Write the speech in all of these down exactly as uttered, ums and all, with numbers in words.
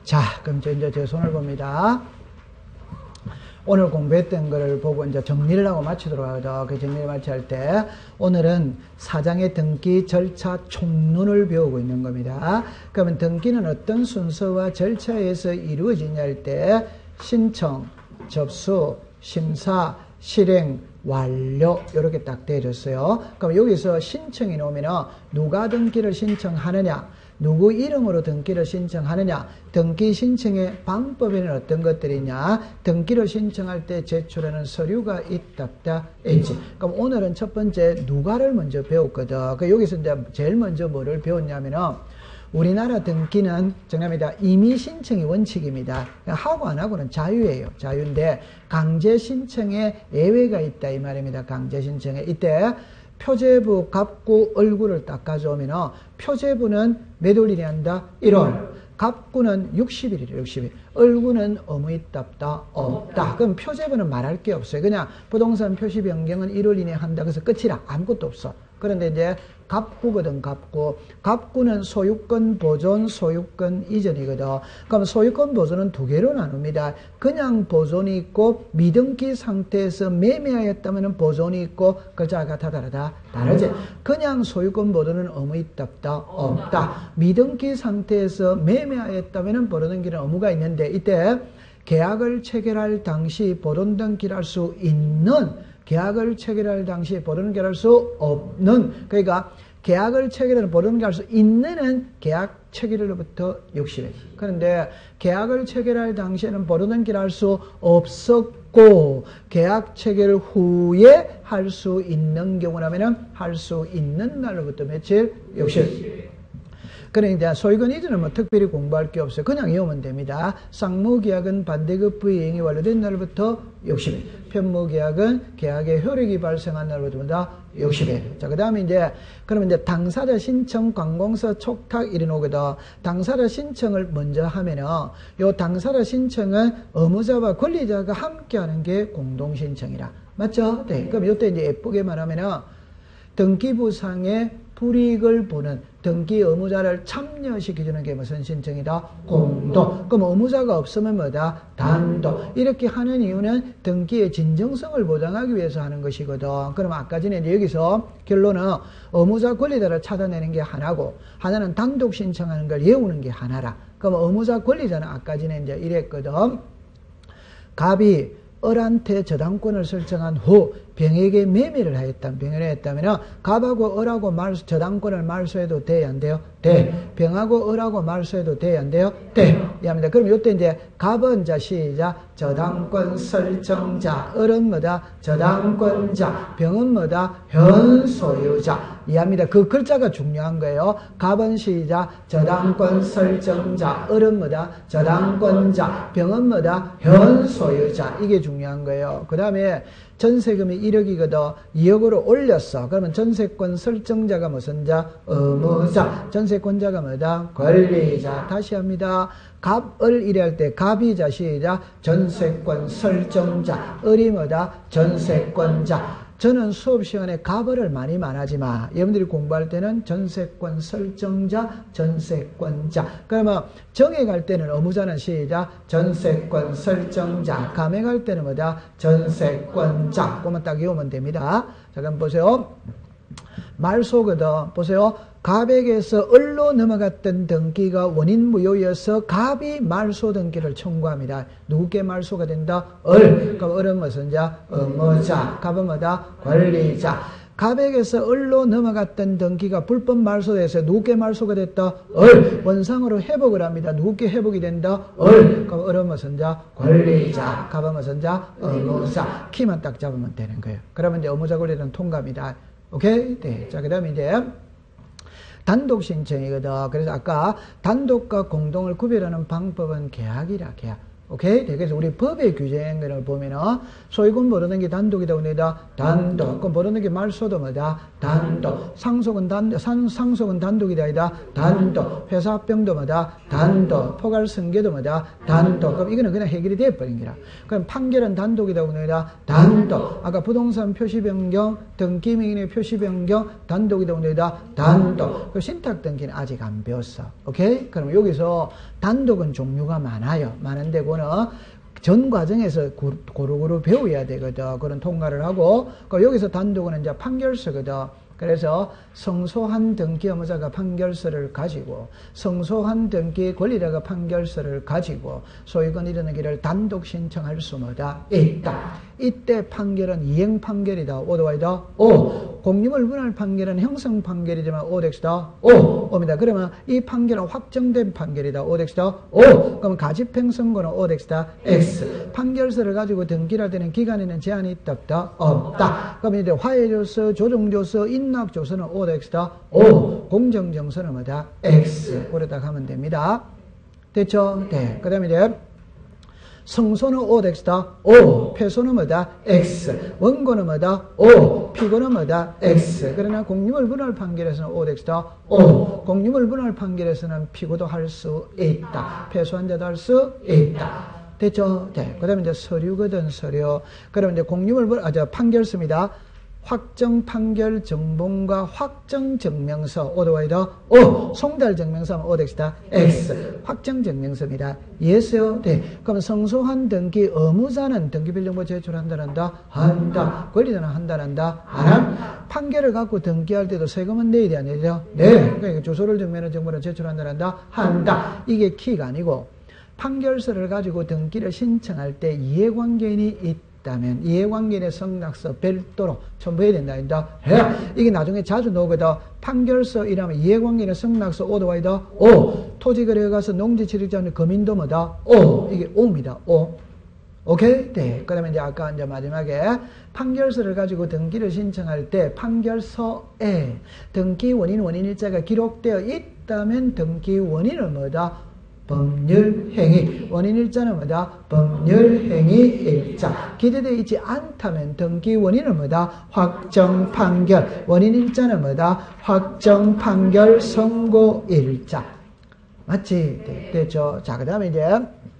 자, 그럼 저 이제 제 손을 봅니다. 오늘 공부했던 거를 보고 이제 정리를 하고 마치도록 하죠. 그 정리를 마치할 때 오늘은 사장의 등기 절차 총론을 배우고 있는 겁니다. 그러면 등기는 어떤 순서와 절차에서 이루어지냐 할 때 신청, 접수, 심사, 실행, 완료 이렇게 딱 되어 있어요. 그럼 여기서 신청이 나오면 누가 등기를 신청하느냐, 누구 이름으로 등기를 신청하느냐, 등기 신청의 방법에는 어떤 것들이 있냐, 등기를 신청할 때 제출하는 서류가 있다 없다 있지. 그럼 오늘은 첫 번째 누가를 먼저 배웠거든. 그 여기서 이제 제일 먼저 뭐를 배웠냐면은 우리나라 등기는 정답입니다. 임의 신청이 원칙입니다. 하고 안 하고는 자유예요. 자유인데 강제 신청에 예외가 있다 이 말입니다. 강제 신청에 이때 표제부 갑구 얼굴을 딱 가져오면 표제부는 몇 월일이 한다? 일월. 갑구는 육십 일이래요. 육십 일. 얼굴은 어무 있다 없다? 없다. 그럼 표제부는 말할 게 없어요. 그냥 부동산 표시 변경은 일월 이내에 한다. 그래서 끝이라. 아무것도 없어. 그런데 이제 갑구거든. 갑구. 갑구는 소유권 보존, 소유권 이전이거든. 그럼 소유권 보존은 두 개로 나눕니다. 그냥 보존이 있고 미등기 상태에서 매매하였다면 보존이 있고 글자가 다 다르다. 다르지. 그냥 소유권 보존은 어무 있다 없다? 없다. 미등기 상태에서 매매하였다면 보존등기는 의무가 있는데 이때 계약을 체결할 당시 보존등기를 할 수 있는, 계약을 체결할 당시 보존등기를 할 수 없는, 그러니까 계약을 체결하는 보존등기를 할 수 있는은 계약 체결일로부터 육십 일. 그런데 계약을 체결할 당시에는 보존등기를 할 수 없었고 계약 체결 후에 할 수 있는 경우라면 할 수 있는 날로부터 며칠? 육십 일. 그러니까 소유권 이전은 뭐 특별히 공부할 게 없어요. 그냥 외우면 됩니다. 쌍무계약은 반대급 부이행이 완료된 날부터 육십 일. 편무계약은 계약의 효력이 발생한 날부터 육십 일. 자, 그 다음에 이제, 그러면 이제 당사자 신청, 관공서 촉탁 이래 놓거든. 당사자 신청을 먼저 하면은, 요 당사자 신청은 의무자와 권리자가 함께 하는 게 공동신청이라. 맞죠? 네. 그럼 요때 이제 예쁘게 말하면은, 등기부상의 불이익을 보는 등기 의무자를 참여시켜주는 게 무슨 신청이다? 공동. 그럼 의무자가 없으면 뭐다? 단독. 이렇게 하는 이유는 등기의 진정성을 보장하기 위해서 하는 것이거든. 그럼 아까 전에 이제 여기서 결론은 의무자 권리자를 찾아내는 게 하나고 하나는 단독 신청하는 걸 외우는 게 하나라. 그럼 의무자 권리자는 아까 전에 이제 이랬거든. 갑이 을한테 저당권을 설정한 후 병에게 매매를 하였다면, 병을 했다면 갑하고 을하고 말소, 저당권을 말소해도 돼야 안 돼요? 돼. 병하고 을하고 말소해도 돼야 안 돼요? 돼. 이해합니다. 그럼 이때 이제 갑은 자 시작 저당권 설정자, 을은 뭐다? 저당권자, 병은 뭐다? 현소유자. 이해합니다. 그 글자가 중요한 거예요. 갑은 시작 저당권 설정자, 을은 뭐다? 저당권자, 병은 뭐다? 현소유자. 이게 중요한 거예요. 그 다음에 전세금이 일억이거든. 이억으로 올렸어. 그러면 전세권 설정자가 무슨 자? 의무자. 전세권자가 뭐다? 권리자. 다시 합니다. 갑, 을 이래 할 때 갑이 자 시작 전세권 설정자, 을이 뭐다? 전세권자. 저는 수업 시간에 갑을을 많이 말하지 마. 여러분들이 공부할 때는 전세권 설정자, 전세권자. 그러면 정액할 때는 의무자는 시작 전세권 설정자, 감액할 때는 뭐다? 전세권자. 그것만 딱 외우면 됩니다. 자, 그럼 보세요. 말소거든. 보세요. 갑에게서 을로 넘어갔던 등기가 원인 무효여서 갑이 말소 등기를 청구합니다. 누구께 말소가 된다? 을. 그럼 을은 무슨 자? 의무자. 갑은 뭐다? 권리자. 갑에게서 을로 넘어갔던 등기가 불법 말소돼서 누구께 말소가 됐다? 을. 원상으로 회복을 합니다. 누구께 회복이 된다? 을. 그럼 을은 무슨 자? 권리자. 갑은 무슨 자? 의무자. 키만 딱 잡으면 되는 거예요. 그러면 이제 의무자 권리는 통과입니다. 오케이? 네. 자, 그 다음에 이제 단독 신청이거든. 그래서 아까 단독과 공동을 구별하는 방법은 계약이라, 계약. 오케이? 그래서 우리 법의 규정을 보면은 소유권 모르는 게 단독이다. 그러다 단독. 그럼 모르는 게 말소도 뭐다? 단독. 상속은 단 상, 상속은 단독이다. 아니다. 단독. 회사 합병도 뭐다? 단독. 포괄 승계도 뭐다? 단독. 그럼 이거는 그냥 해결이 돼 버린 거라. 그럼 판결은 단독이다. 그러다 단독. 아까 부동산 표시 변경, 등기 명의의 표시 변경 단독이다. 그러다 단독. 그 신탁 등기는 아직 안 배웠어. 오케이? 그럼 여기서 단독은 종류가 많아요. 많은데 그거는 전 과정에서 고루고루 배워야 되거든. 그런 통과를 하고, 여기서 단독은 이제 판결서거든. 그래서 성소한 등기 의무자가 판결서를 가지고, 성소한 등기 권리자가 판결서를 가지고 소유권 이르는기를 단독 신청할 수 뭐다? 있다. 이때 판결은 이행 판결이다. 오도와이다. 오. 공유물 분할 판결은 형성 판결이지만 오덱스다. 오. 오입니다. 그러면 이 판결은 확정된 판결이다. 오덱스다. 오. 그러면 가집행 선고는 오덱스다. X. 판결서를 가지고 등기할 때는 기간에는 제한이 있다. 없다. 없다. 그러면 이제 화해조서, 조정조서, 인락조서는 오덱스다. 오. 공정정서는 뭐다? X. 그러다 가면 됩니다. 됐죠? 네. 그 다음에 이제 성소는 오덱스다. 오. 패소는 뭐다? X. 원고는 뭐다? 오. 피고는 뭐다? X. 그러나 공유물 분할 판결에서는 오덱스다. 오. 공유물 분할 판결에서는 피고도 할 수 있다. 패소한 자도 할 수 있다. 됐죠? 네. 그 다음에 이제 서류거든, 서류. 그러면 이제 공유물 분할, 아, 저 판결서입니다. 확정 판결 정본과 확정 증명서 오더와이더 오. 송달 증명서는 오덱스다. X. 확정 증명서입니다. 예스요? 네. 그럼 성소한 등기 의무자는 등기빌정보 제출한다는다? 한다. 권리자는 한다는다? 안 함? 판결을 갖고 등기할 때도 세금은 내야 돼, 안 내죠? 네. 그러니까 주소를 증명하는 정보를 제출한다는다? 한다. 이게 키가 아니고 판결서를 가지고 등기를 신청할 때 이해관계인이 있다. 다면 이해관계인의 성락서 별도로 첨부해야 된다. 해야. 이게 나중에 자주 나오거든. 판결서 이라면 이해관계인의 성락서 오더와이더 오. 토지거래에 가서 농지취득자는 거민도 뭐다? 오. 이게 오입니다. 오. 오케이? 네. 그 다음에 이제 아까 이제 마지막에 판결서를 가지고 등기를 신청할 때 판결서에 등기 원인, 원인일자가 기록되어 있다면 등기 원인은 뭐다? 법률행위. 원인일자는 뭐다? 법률행위일자. 기재되어 있지 않다면 등기 원인은 뭐다? 확정판결. 원인일자는 뭐다? 확정판결 선고일자. 맞지? 네, 됐죠? 자, 그 다음에 이제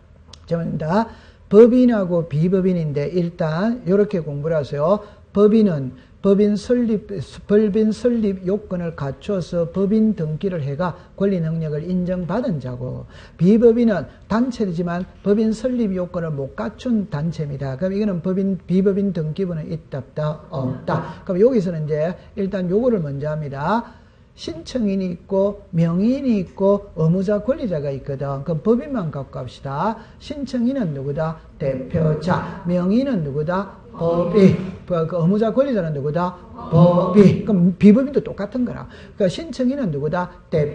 저입니다. 법인하고 비법인인데 일단 이렇게 공부를 하세요. 법인은 법인 설립, 법인 설립 요건을 갖춰서 법인 등기를 해가 권리 능력을 인정받은 자고, 비법인은 단체이지만 법인 설립 요건을 못 갖춘 단체입니다. 그럼 이거는 법인, 비법인 등기부는 있다, 없다? 없다. 그럼 여기서는 이제 일단 요거를 먼저 합니다. 신청인이 있고 명의인이 있고 의무자 권리자가 있거든. 그럼 법인만 갖고 합시다. 신청인은 누구다? 대표자. 명의인은 누구다? 법인. 그 의무자 권리자는 누구다? 법인. 그럼 비법인도 똑같은 거라. 그 신청인은 누구다?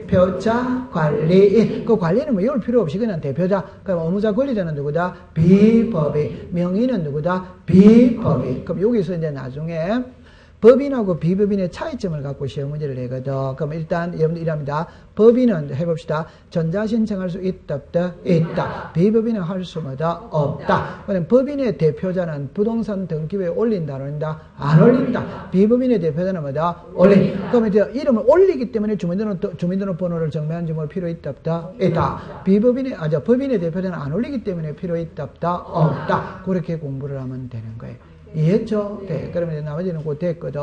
대표자, 관리인. 그 관리는 뭐 이럴 필요 없이 그냥 대표자. 그럼 의무자 권리자는 누구다? 비법인. 명의인은 누구다? 비법인. 그럼 여기서 이제 나중에 법인하고 비법인의 차이점을 갖고 시험 문제를 내거든. 그럼 일단 이랍니다. 법인은 해봅시다. 전자신청할 수 있다, 없다? 있다. 비법인은 할 수 뭐다? 없다. 그럼 법인의 대표자는 부동산 등기부에 올린다, 안 올린다? 안 올린다. 비법인의 대표자는 뭐다? 올린다. 그럼 이제 이름을 올리기 때문에 주민등록, 주민등록번호를 정매한 점을 필요 있다, 없다? 있다. 비법인의, 아, 저 법인의 대표자는 안 올리기 때문에 필요 있다, 없다? 없다. 그렇게 공부를 하면 되는 거예요. 이해했죠? 네. 그러면 나머지는 곧 됐거든.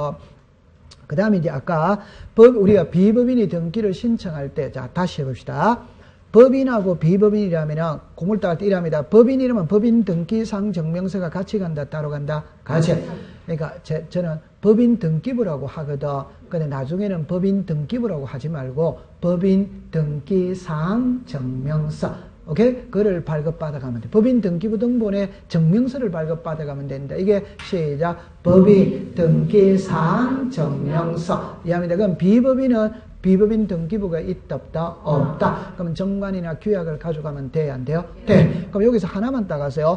그 다음에 이제 아까 법, 우리가 비법인이 등기를 신청할 때, 자, 다시 해봅시다. 법인하고 비법인이라면, 공부를 따갈 때 이랍니다. 법인이라면 법인 등기상 증명서가 같이 간다, 따로 간다? 같이. 그러니까 제, 저는 법인 등기부라고 하거든. 근데 나중에는 법인 등기부라고 하지 말고 법인 등기상 증명서. 오케이? 그거를 발급받아가면 돼. 법인 등기부 등본에 증명서를 발급받아가면 된다. 이게 시작. 법인 등기사항 증명서. 이해합니다. 그럼 비법인은 비법인 등기부가 있다, 없다? 없다. 그럼 정관이나 규약을 가져가면 돼, 안 돼요? 돼. 그럼 여기서 하나만 따가세요.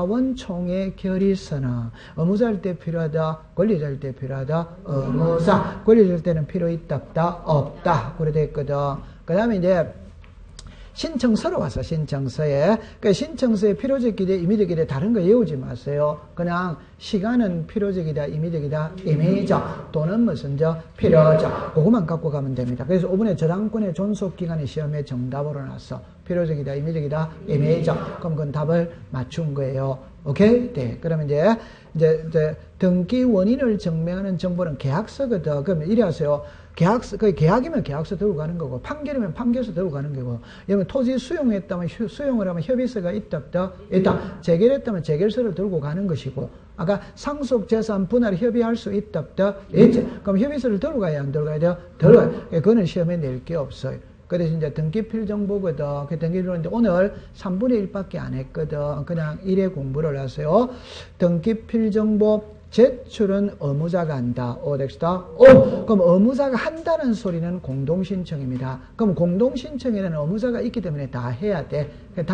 사원총회 결의서는 의무자일 때 필요하다, 권리자일 때 필요하다, 의무자. 권리자일 때는 필요 있다, 없다? 없다. 그래 됐거든. 그 다음에 이제 신청서로 왔어, 신청서에. 그 신청서에 필요적이다, 임의적이다, 다른 거 외우지 마세요. 그냥 시간은 필요적이다, 임의적이다, 임의적, 또는 무슨 저, 필요적. 그것만 갖고 가면 됩니다. 그래서 이번에 저당권의 존속기간이 시험에 정답으로 나왔어. 필요적이다, 임의적이다, 임의적. 그럼 그건 답을 맞춘 거예요. 오케이? 네. 그러면 이제, 이제, 이제, 등기 원인을 증명하는 정보는 계약서거든. 그러면 이래 하세요. 계약서, 그 계약이면 계약서 들고 가는 거고, 판결이면 판결서 들고 가는 거고, 예를 토지 수용했다면 수용을 하면 협의서가 있다, 없다, 있다. 재결했다면 재결서를 들고 가는 것이고, 아까 상속 재산 분할 협의할 수 있다, 없다, 있지. 그럼 협의서를 들고 가야 안 들고 가야 돼요? 들고 가야 돼요. 그거는 시험에 낼 게 없어요. 그래서 이제 등기필 정보거든. 그 등기필은 오늘 삼분의 일밖에 안 했거든. 그냥 일회 공부를 하세요. 등기필 정보 제출은 의무자가 한다. 오, 넥스트. 오! 그럼 의무자가 한다는 소리는 공동신청입니다. 그럼 공동신청에는 의무자가 있기 때문에 다 해야 돼.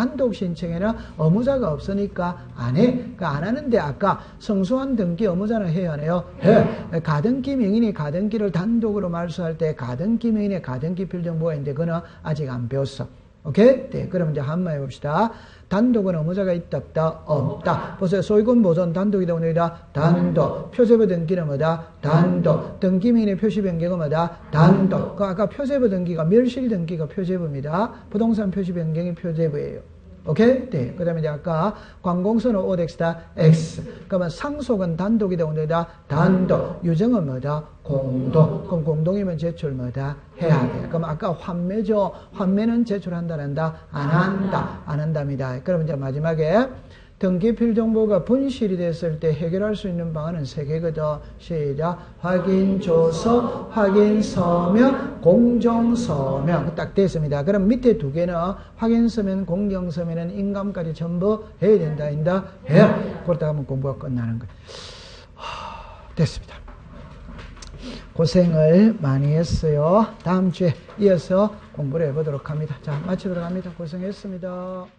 단독신청에는 의무자가 없으니까 안 해. 그러니까 안 하는데 아까 성수한 등기 의무자는 해야 하네요. 해. 가등기 명인이 가등기를 단독으로 말소할 때 가등기 명인의 가등기 필정보가 있는데 그거는 아직 안 배웠어. 오케이? 네. 그럼 이제 한번 해봅시다. 단독은 의무자가 있다, 없다? 없다. 보세요. 소유권 보존 단독이다, 오늘이다? 단독. 표세부 등기는 뭐다? 단독. 등기명인의 표시 변경은 뭐다? 단독. 그 아까 표세부 등기가 멸실 등기가 표세부입니다. 부동산 표시 변경이 표세부예요. 오케이? 네. 그 다음에 이제 아까 관공서는 오덱스다, X. 그러면 상속은 단독이다, 오늘이다? 단독. 유정은 뭐다? 공동. 그럼 공동이면 제출 뭐다? 해야 돼. 그럼 아까 환매죠? 환매는 제출한다는다? 안 한다. 안 한답니다. 그럼 이제 마지막에 등기필 정보가 분실이 됐을 때 해결할 수 있는 방안은 세 개거든. 시작. 확인 조서, 확인 서면, 공정 서면. 딱 됐습니다. 그럼 밑에 두 개는 확인 서면, 공정 서면은 인감까지 전부 해야 된다, 인다? 해야. 그러다 하면 공부가 끝나는 거예요. 됐습니다. 고생을 많이 했어요. 다음 주에 이어서 공부를 해보도록 합니다. 자, 마치도록 합니다. 고생했습니다.